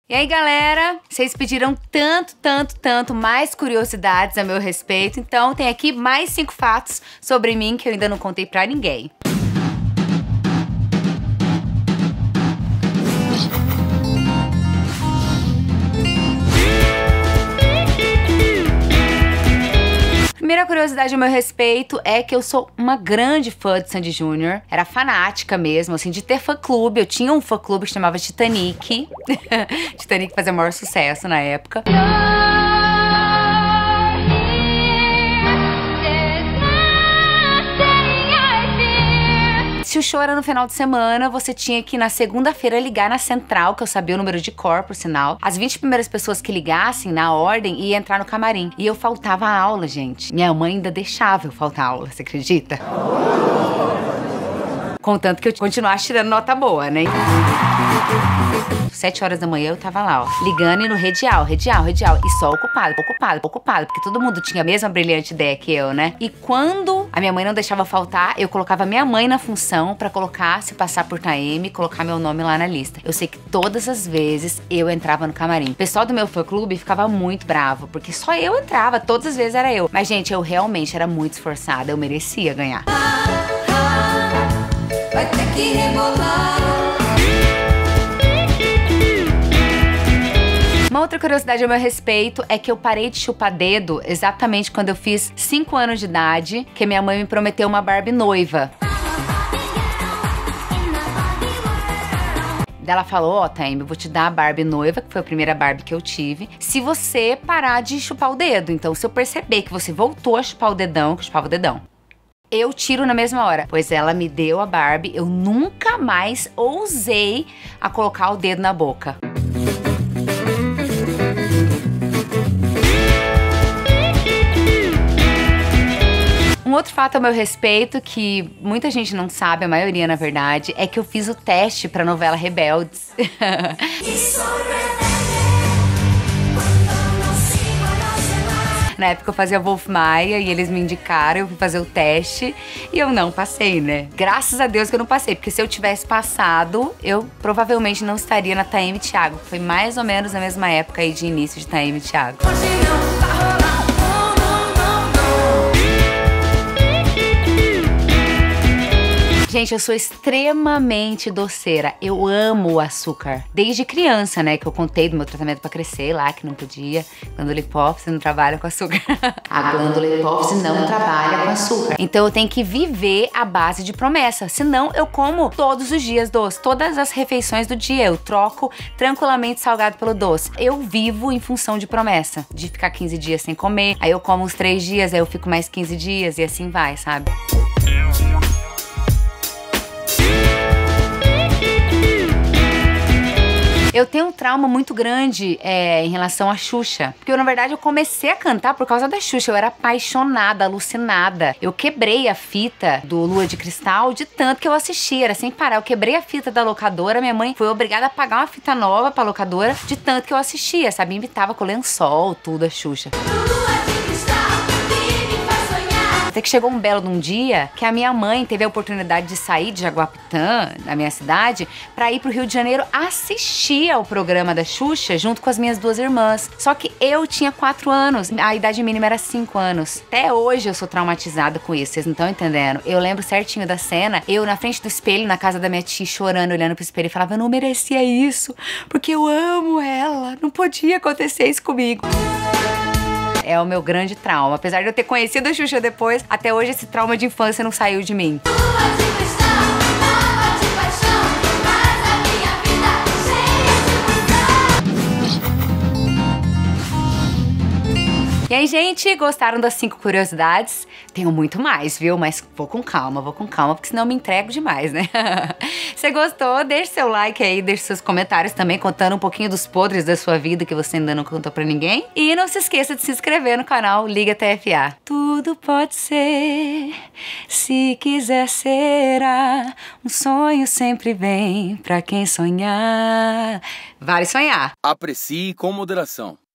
E aí, galera, vocês pediram tanto mais curiosidades a meu respeito, então tem aqui mais 5 fatos sobre mim que eu ainda não contei pra ninguém. Primeira curiosidade a meu respeito é que eu sou uma grande fã de Sandy Júnior. Era fanática mesmo, assim, de ter fã-clube. Eu tinha um fã-clube que chamava Titanic. Titanic fazia o maior sucesso na época. Se o show era no final de semana, você tinha que na segunda-feira ligar na central, que eu sabia o número de cor, por sinal. As 20 primeiras pessoas que ligassem na ordem ia entrar no camarim. E eu faltava a aula, gente. Minha mãe ainda deixava eu faltar a aula, você acredita? Contanto que eu continuasse tirando nota boa, né? 7 horas da manhã eu tava lá, ó, ligando e no redial, e só ocupado, porque todo mundo tinha a mesma brilhante ideia que eu, né? E quando a minha mãe não deixava faltar, eu colocava minha mãe na função pra colocar, se passar por TAEM, colocar meu nome lá na lista. Eu sei que todas as vezes eu entrava no camarim. O pessoal do meu fã-clube ficava muito bravo, porque só eu entrava, todas as vezes era eu. Mas, gente, eu realmente era muito esforçada, eu merecia ganhar. Vai ter que rebolar. Uma outra curiosidade a meu respeito é que eu parei de chupar dedo exatamente quando eu fiz 5 anos de idade, que minha mãe me prometeu uma Barbie noiva. Ela falou, ó, Taime, eu vou te dar a Barbie noiva, que foi a primeira Barbie que eu tive, se você parar de chupar o dedo. Então, se eu perceber que você voltou a chupar o dedão, que eu chupava o dedão, eu tiro na mesma hora. Pois ela me deu a Barbie, eu nunca mais ousei a colocar o dedo na boca. Um outro fato a meu respeito, que muita gente não sabe, a maioria na verdade, é que eu fiz o teste pra novela Rebeldes. Na época eu fazia Wolf Maia e eles me indicaram, eu fui fazer o teste e eu não passei, né? Graças a Deus que eu não passei, porque se eu tivesse passado, eu provavelmente não estaria na TAEM Thiago. Foi mais ou menos na mesma época aí de início de TAEM Thiago. Gente, eu sou extremamente doceira. Eu amo o açúcar. Desde criança, né? Que eu contei do meu tratamento pra crescer lá, que não podia. Glândula hipófise não trabalha com açúcar. A glândula hipófise não trabalha com açúcar. Então eu tenho que viver à base de promessa. Senão eu como todos os dias doce. Todas as refeições do dia eu troco tranquilamente salgado pelo doce. Eu vivo em função de promessa. De ficar 15 dias sem comer. Aí eu como uns 3 dias, aí eu fico mais 15 dias e assim vai, sabe? Eu tenho um trauma muito grande em relação à Xuxa. Porque na verdade eu comecei a cantar por causa da Xuxa. Eu era apaixonada, alucinada. Eu quebrei a fita do Lua de Cristal de tanto que eu assistia. Era sem parar. Eu quebrei a fita da locadora. Minha mãe foi obrigada a pagar uma fita nova pra locadora de tanto que eu assistia, sabe? Imitava com lençol, tudo a Xuxa. Até que chegou um belo de um dia que a minha mãe teve a oportunidade de sair de Jaguapitã, da minha cidade, pra ir pro Rio de Janeiro assistir ao programa da Xuxa junto com as minhas 2 irmãs. Só que eu tinha 4 anos, a idade mínima era 5 anos. Até hoje eu sou traumatizada com isso, vocês não estão entendendo. Eu lembro certinho da cena, eu na frente do espelho, na casa da minha tia, chorando, olhando pro espelho e falava, eu não merecia isso, porque eu amo ela, não podia acontecer isso comigo. É o meu grande trauma. Apesar de eu ter conhecido a Xuxa depois, até hoje esse trauma de infância não saiu de mim. E aí, gente, gostaram das 5 curiosidades? Tenho muito mais, viu? Mas vou com calma, porque senão eu me entrego demais, né? Se gostou, deixe seu like aí, deixe seus comentários também, contando um pouquinho dos podres da sua vida que você ainda não contou pra ninguém. E não se esqueça de se inscrever no canal Liga TFA. Tudo pode ser, se quiser será. Um sonho sempre vem pra quem sonhar. Vale sonhar. Aprecie com moderação.